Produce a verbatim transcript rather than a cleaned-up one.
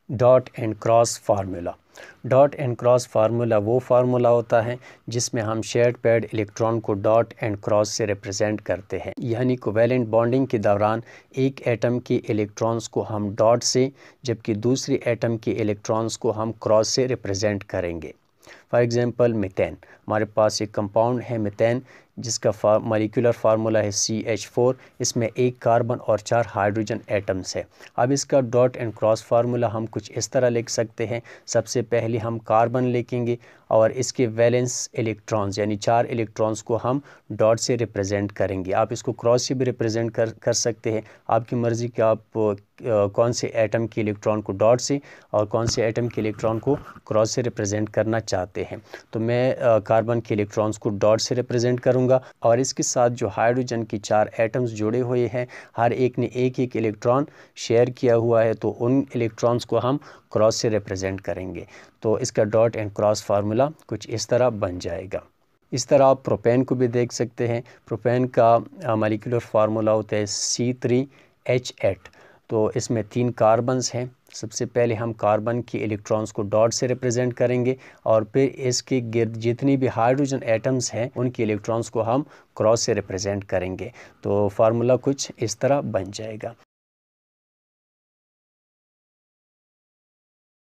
Dot and cross formula. Dot and cross formula वो formula होता है जिसमें हम शेयर्ड पेयर्ड इलेक्ट्रॉन को डॉट एंड क्रॉस से रिप्रेजेंट करते हैं, यानी कोवैलेंट बॉन्डिंग के दौरान एक एटम के इलेक्ट्रॉन्स को हम डॉट से जबकि दूसरी एटम के इलेक्ट्रॉन्स को हम क्रॉस से रिप्रेजेंट करेंगे। फॉर एग्जांपल मीथेन, हमारे पास एक कंपाउंड है मीथेन जिसका फा मॉलिक्यूलर फार्मूला है सी एच फोर। इसमें एक कार्बन और चार हाइड्रोजन एटम्स है। अब इसका डॉट एंड क्रॉस फार्मूला हम कुछ इस तरह लिख सकते हैं। सबसे पहले हम कार्बन लिखेंगे और इसके वैलेंस इलेक्ट्रॉन्स यानी चार इलेक्ट्रॉन्स को हम डॉट से रिप्रेजेंट करेंगे। आप इसको क्रॉस से भी रिप्रेजेंट कर कर सकते हैं, आपकी मर्ज़ी कि आप आ, कौन से एटम के इलेक्ट्रॉन को डॉट से और कौन से एटम के इलेक्ट्रॉन को क्रॉस से रिप्रेजेंट करना चाहते हैं। तो मैं आ, कार्बन के इलेक्ट्रॉन्स को डॉट से रिप्रेजेंट करूंगा और इसके साथ जो हाइड्रोजन की चार एटम्स जुड़े हुए हैं, हर एक ने एक एक इलेक्ट्रॉन शेयर किया हुआ है, तो उन इलेक्ट्रॉन्स को हम क्रॉस से रिप्रेजेंट करेंगे। तो इसका डॉट एंड क्रॉस फार्मूला कुछ इस तरह बन जाएगा। इस तरह आप प्रोपेन को भी देख सकते हैं। प्रोपेन का मॉलिक्यूलर फार्मूला होता है सी थ्री एच एट। तो इसमें तीन कार्बन्स हैं। सबसे पहले हम कार्बन के इलेक्ट्रॉन्स को डॉट से रिप्रेजेंट करेंगे और फिर इसके गिर्द जितनी भी हाइड्रोजन एटम्स हैं उनके इलेक्ट्रॉन्स को हम क्रॉस से रिप्रेजेंट करेंगे। तो फार्मूला कुछ इस तरह बन जाएगा।